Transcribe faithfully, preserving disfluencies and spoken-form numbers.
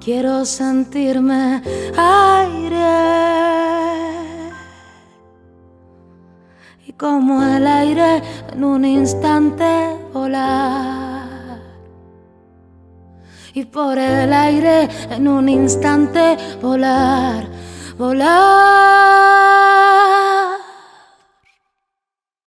Quiero sentirme aire y como el aire en un instante volar, y por el aire en un instante volar, volar.